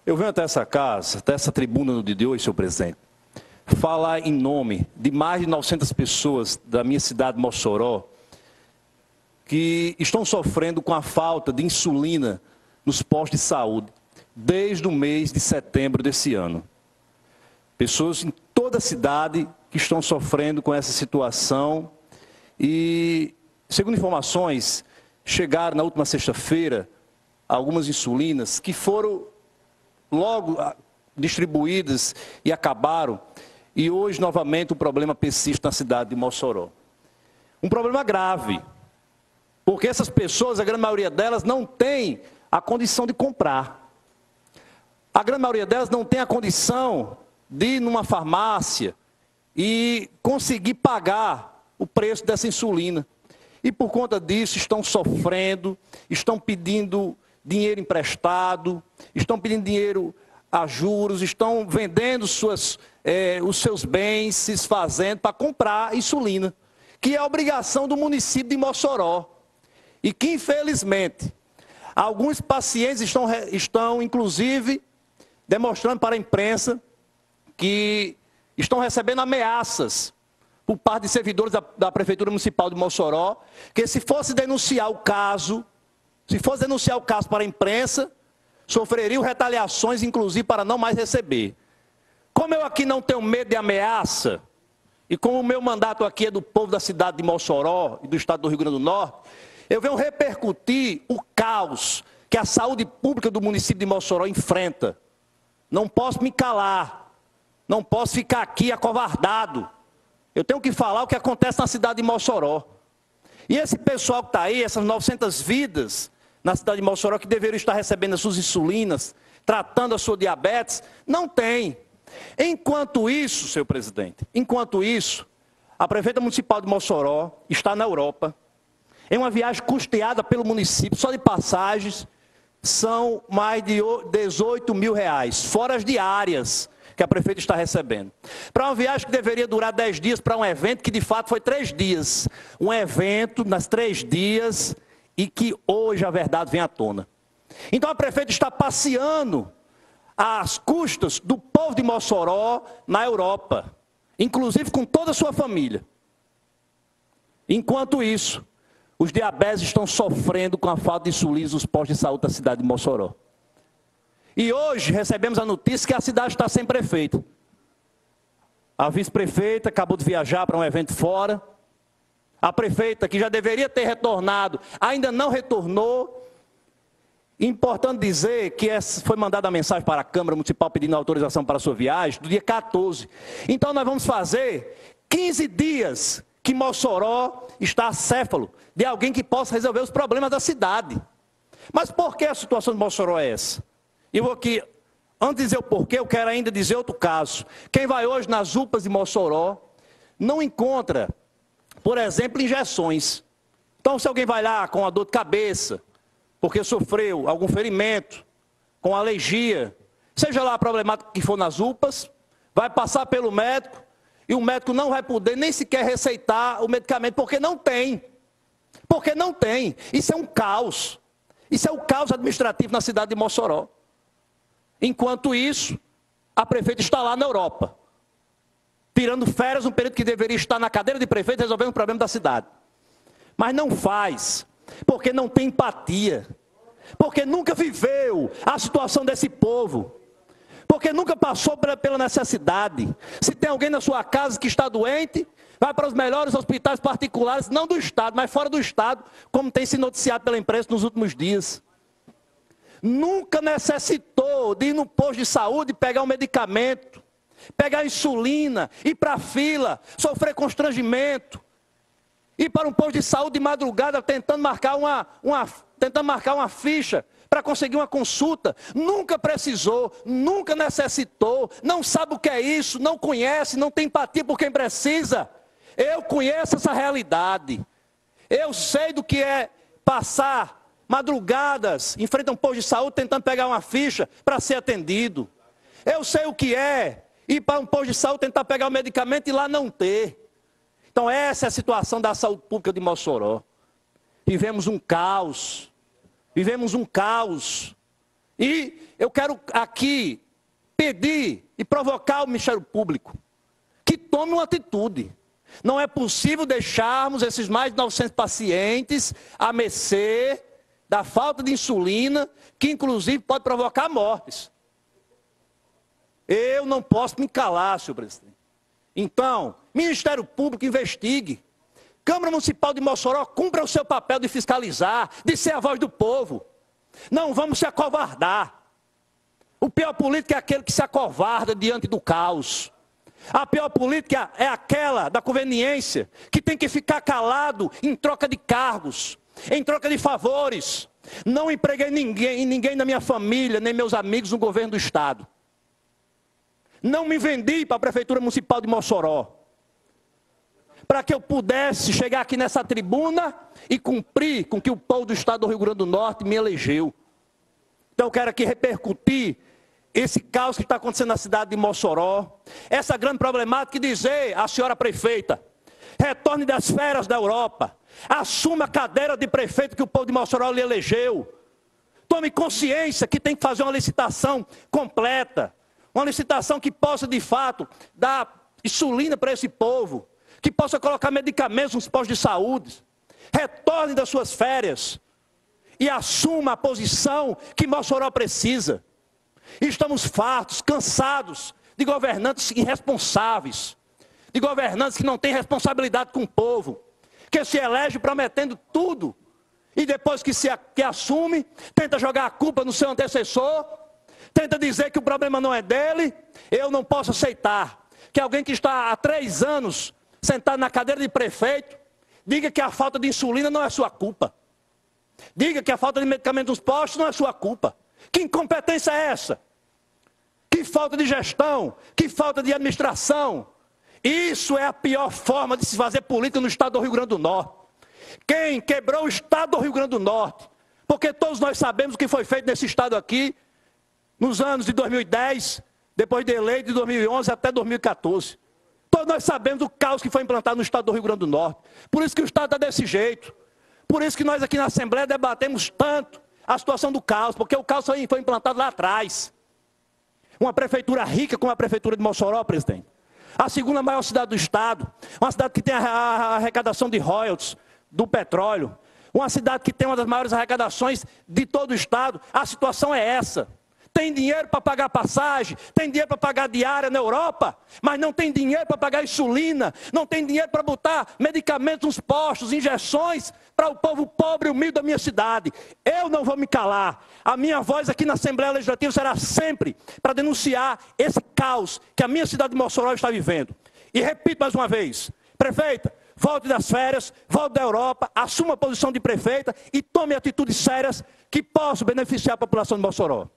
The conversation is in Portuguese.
Eu venho até essa casa, até essa tribuna no dia de hoje, senhor presidente, falar em nome de mais de 900 pessoas da minha cidade, Mossoró, que estão sofrendo com a falta de insulina nos postos de saúde desde o mês de setembro desse ano. Pessoas em toda a cidade que estão sofrendo com essa situação e, segundo informações, chegaram na última sexta-feira algumas insulinas que foram logo distribuídas e acabaram. E hoje, novamente, o problema persiste na cidade de Mossoró. Um problema grave, porque essas pessoas, a grande maioria delas, não tem a condição de comprar. A grande maioria delas não tem a condição de ir numa farmácia e conseguir pagar o preço dessa insulina. E por conta disso estão sofrendo, estão pedindo dinheiro emprestado, estão pedindo dinheiro a juros, estão vendendo os seus bens, se desfazendo para comprar insulina, que é a obrigação do município de Mossoró. E que, infelizmente, alguns pacientes estão inclusive, demonstrando para a imprensa que estão recebendo ameaças por parte de servidores da Prefeitura Municipal de Mossoró, que se fosse denunciar o caso para a imprensa, sofreriam retaliações, inclusive, para não mais receber. Como eu aqui não tenho medo de ameaça, e como o meu mandato aqui é do povo da cidade de Mossoró e do estado do Rio Grande do Norte, eu venho repercutir o caos que a saúde pública do município de Mossoró enfrenta. Não posso me calar, não posso ficar aqui acovardado. Eu tenho que falar o que acontece na cidade de Mossoró. E esse pessoal que está aí, essas 900 vidas na cidade de Mossoró, que deveriam estar recebendo as suas insulinas, tratando a sua diabetes, não tem. Enquanto isso, senhor presidente, a prefeita municipal de Mossoró está na Europa, em uma viagem custeada pelo município, só de passagens, são mais de 18 mil reais, fora as diárias que a prefeita está recebendo. Para uma viagem que deveria durar 10 dias, para um evento que de fato foi 3 dias. Um evento nas 3 dias e que hoje a verdade vem à tona. Então a prefeita está passeando às custas do povo de Mossoró na Europa, inclusive com toda a sua família. Enquanto isso, os diabetes estão sofrendo com a falta de insulina nos postos de saúde da cidade de Mossoró. E hoje recebemos a notícia que a cidade está sem prefeito. A vice-prefeita acabou de viajar para um evento fora. A prefeita, que já deveria ter retornado, ainda não retornou. Importante dizer que foi mandada a mensagem para a Câmara Municipal pedindo autorização para a sua viagem, do dia 14. Então nós vamos fazer 15 dias que Mossoró está acéfalo de alguém que possa resolver os problemas da cidade. Mas por que a situação de Mossoró é essa? E vou aqui, antes de dizer o porquê, eu quero ainda dizer outro caso. Quem vai hoje nas UPAs de Mossoró não encontra, por exemplo, injeções. Então, se alguém vai lá com uma dor de cabeça, porque sofreu algum ferimento, com alergia, seja lá a problemática que for nas UPAs, vai passar pelo médico, e o médico não vai poder nem sequer receitar o medicamento, porque não tem. Porque não tem. Isso é um caos. Isso é um caos administrativo na cidade de Mossoró. Enquanto isso, a prefeita está lá na Europa, tirando férias, um período que deveria estar na cadeira de prefeito, resolvendo o problema da cidade. Mas não faz, porque não tem empatia, porque nunca viveu a situação desse povo, porque nunca passou pela necessidade. Se tem alguém na sua casa que está doente, vai para os melhores hospitais particulares, não do Estado, mas fora do Estado, como tem se noticiado pela imprensa nos últimos dias. Nunca necessitou de ir no posto de saúde, pegar um medicamento, pegar insulina, ir para a fila, sofrer constrangimento, ir para um posto de saúde de madrugada tentando marcar uma ficha para conseguir uma consulta. Nunca precisou, nunca necessitou, não sabe o que é isso, não conhece, não tem empatia por quem precisa. Eu conheço essa realidade. Eu sei do que é passar madrugadas em frente a um posto de saúde tentando pegar uma ficha para ser atendido. Eu sei o que é ir para um posto de saúde tentar pegar o medicamento e lá não ter. Então essa é a situação da saúde pública de Mossoró. Vivemos um caos. E eu quero aqui pedir e provocar o Ministério Público que tome uma atitude. Não é possível deixarmos esses mais de 900 pacientes à mercê da falta de insulina, que inclusive pode provocar mortes. Eu não posso me calar, senhor presidente. Então, Ministério Público investigue. Câmara Municipal de Mossoró cumpra o seu papel de fiscalizar, de ser a voz do povo. Não vamos se acovardar. O pior político é aquele que se acovarda diante do caos. A pior política é aquela da conveniência, que tem que ficar calado em troca de cargos, em troca de favores. Não empreguei ninguém na minha família, nem meus amigos no governo do Estado. Não me vendi para a Prefeitura Municipal de Mossoró, para que eu pudesse chegar aqui nessa tribuna e cumprir com o que o povo do Estado do Rio Grande do Norte me elegeu. Então eu quero aqui repercutir esse caos que está acontecendo na cidade de Mossoró, essa grande problemática, e dizer à senhora prefeita: retorne das férias da Europa, assuma a cadeira de prefeito que o povo de Mossoró lhe elegeu. Tome consciência que tem que fazer uma licitação completa, uma licitação que possa de fato dar insulina para esse povo, que possa colocar medicamentos nos postos de saúde. Retorne das suas férias e assuma a posição que Mossoró precisa. Estamos fartos, cansados de governantes irresponsáveis, de governantes que não têm responsabilidade com o povo, que se elege prometendo tudo e depois que assume, tenta jogar a culpa no seu antecessor, tenta dizer que o problema não é dele. Eu não posso aceitar que alguém que está há 3 anos sentado na cadeira de prefeito diga que a falta de insulina não é sua culpa. Diga que a falta de medicamentos nos postos não é sua culpa. Que incompetência é essa? Que falta de gestão, que falta de administração. Isso é a pior forma de se fazer política no Estado do Rio Grande do Norte. Quem quebrou o Estado do Rio Grande do Norte, porque todos nós sabemos o que foi feito nesse Estado aqui, nos anos de 2010, depois de eleito, de 2011 até 2014. Todos nós sabemos o caos que foi implantado no Estado do Rio Grande do Norte. Por isso que o Estado está desse jeito. Por isso que nós aqui na Assembleia debatemos tanto a situação do caos, porque o caos foi implantado lá atrás. Uma prefeitura rica como a prefeitura de Mossoró, presidente. A segunda maior cidade do estado, uma cidade que tem a arrecadação de royalties do petróleo, uma cidade que tem uma das maiores arrecadações de todo o estado. A situação é essa. Tem dinheiro para pagar passagem, tem dinheiro para pagar diária na Europa, mas não tem dinheiro para pagar insulina, não tem dinheiro para botar medicamentos nos postos, injeções para o povo pobre e humilde da minha cidade. Eu não vou me calar. A minha voz aqui na Assembleia Legislativa será sempre para denunciar esse caos que a minha cidade de Mossoró está vivendo. E repito mais uma vez: prefeita, volte das férias, volte da Europa, assuma a posição de prefeita e tome atitudes sérias que possam beneficiar a população de Mossoró.